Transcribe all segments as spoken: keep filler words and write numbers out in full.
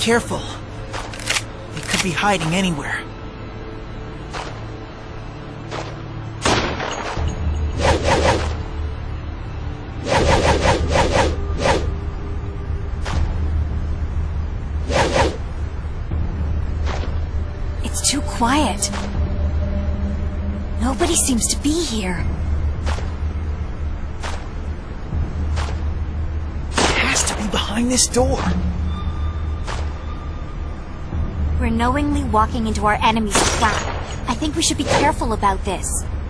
careful. They could be hiding anywhere. It's too quiet. Nobody seems to be here. It has to be behind this door. We're knowingly walking into our enemy's trap. I think we should be careful about this.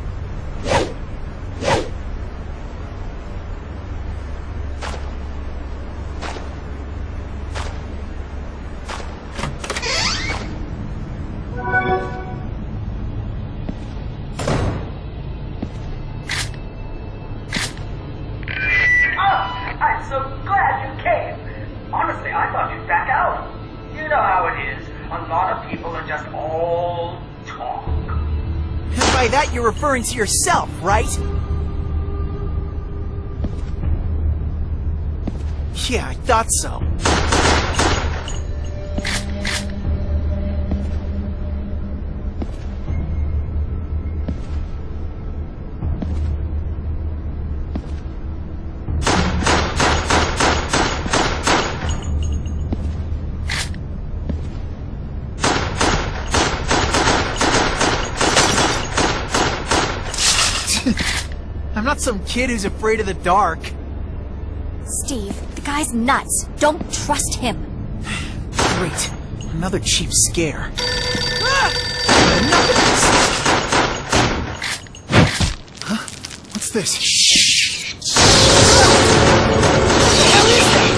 You're referring to yourself, right? Yeah, I thought so. I'm not some kid who's afraid of the dark. Steve, the guy's nuts. Don't trust him. Great. Another cheap scare. Ah! Enough of this! Huh? What's this? Shh! What the hell is that?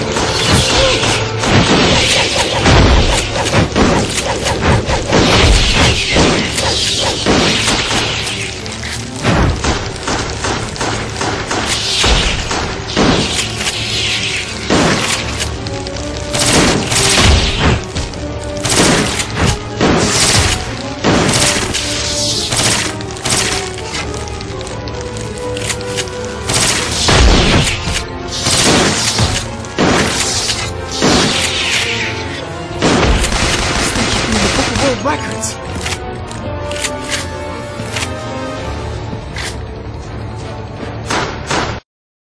Records.